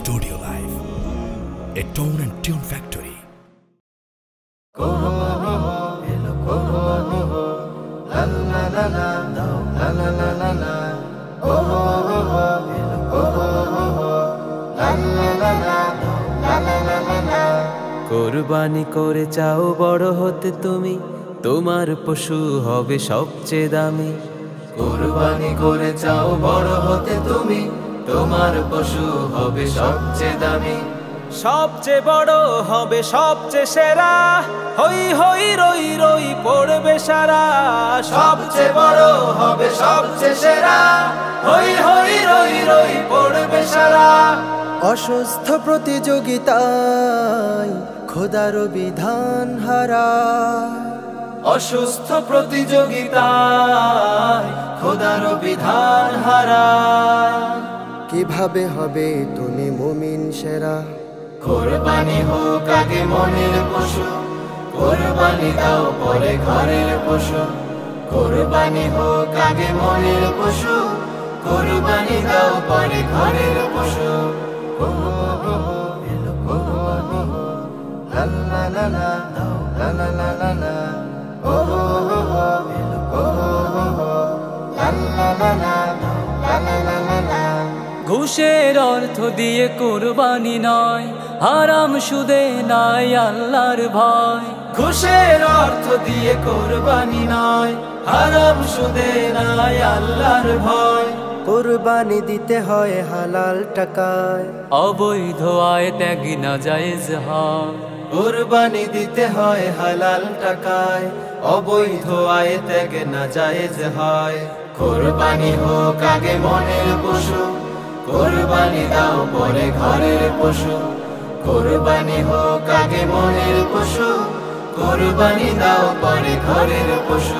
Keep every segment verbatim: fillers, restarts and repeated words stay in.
Studio Live, a tone and tune factory. কুরবানি করে চাও বড় হতে তুমি, তোমার পশু হবে সবচেয়ে দামি। কুরবানি করে চাও বড় হতে তুমি, তোমার পশু হবে সবচেয়ে দামি। সবচেয়ে বড় হবে সবচেয়ে সেরা, হই হই রই রই পড়বে সারা। সবচেয়ে বড় হবে সবচেয়ে সেরা, হই হই রই রই পড়বে সারা। অসুস্থ প্রতিযোগিতায় খোদার বিধান হারা, অসুস্থ প্রতিযোগিতায় খোদার বিধান হারা। কিভাবে হবে তুমি মুমিন সেরা? কুরবানি হোক আগে মনের পশু, কুরবানি দাও পরে ঘরের পশু। কুরবানি হোক আগে মনের পশু, কুরবানি দাও পরে ঘরের পশু। ঘুষের অর্থ দিয়ে কুরবানি নয়, হারাম সুদে নাই আল্লাহর ভয়। ঘুষের অর্থ দিয়ে কুরবানি নয়, হারাম সুদে নাই আল্লাহর ভয়। কুরবানি দিতে হয় হালাল টাকায়, অবৈধ আয় ত্যাগ না জায়েজ হয়। কুরবানি দিতে হয় হালাল টাকায়, অবৈধ আয় ত্যাগ না জায়েজ হয়। কুরবানি হোক আগে মনের পশু, কুরবানি দাও পরে ঘরের পশু। কুরবানি হোক আগে মনের পশু, কুরবানি দাও পরে ঘরের পশু।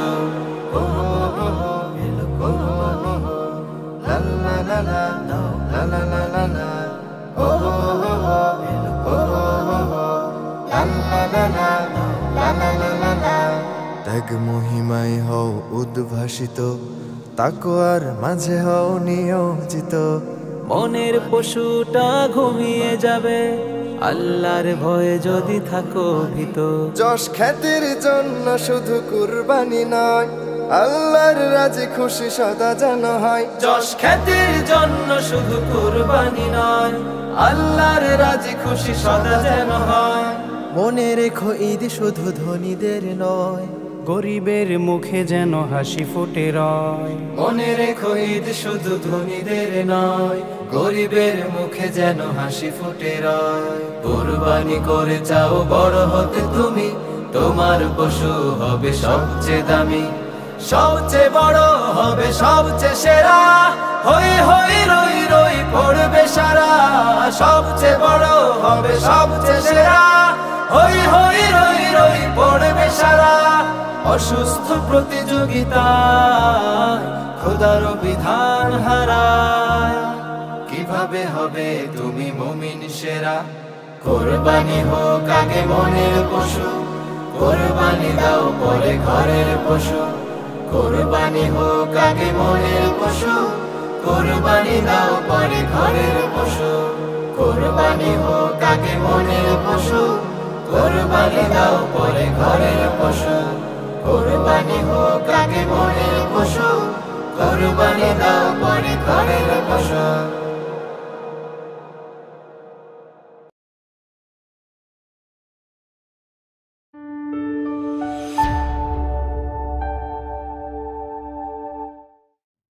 ত্যাগ মহিমায় হও উদ্ভাসিত, তাকওয়ার মাঝে হও নিয়োজিত। মনের পশুটা ঘুমিয়ে যাবে, আল্লাহর ভয়ে যদি থাকো ভীত। যশ খ্যাতির জন্য শুধু কুরবানি নয়, আল্লাহর রাজি খুশি সদা যেন হয়। যশ খ্যাতির জন্য শুধু কুরবানি নয়, আল্লাহর রাজি খুশি সদা যেন হয়। মনে রেখো ঈদ শুধু ধনীদের নয়, গরিবের মুখে যেন হাসি ফুটে রয়। মনে রেখো ঈদ শুধু ধনীদের নয়, গরিবের মুখে যেন হাসি ফুটে রয়। কুরবানি করে চাও বড় হতে তুমি, তোমার পশু হবে সবচেয়ে দামি। সবচেয়ে বড় হবে সবচেয়ে সেরা, হই হই রই রই পড়বে সারা। সবচেয়ে বড় হবে সবচেয়ে সেরা, হই হই রই রই পড়বে সারা। অসুস্থ প্রতিযোগিতায় খোদার বিধান হারায়। কিভাবে হবে তুমি মুমিন সেরা? কুরবানি হোক আগে মনের পশু, কুরবানি দাও পরে ঘরের পশু। কুরবানি হোক আগে মনের পশু, কুরবানি দাও পরে ঘরের পশু। কুরবানি হোক আগে মনের পশু, কুরবানি দাও পরে ঘরের পশু। কুরবানি হোক আগে মনের পশু, কুরবানি দাও পরে ঘরের পশু।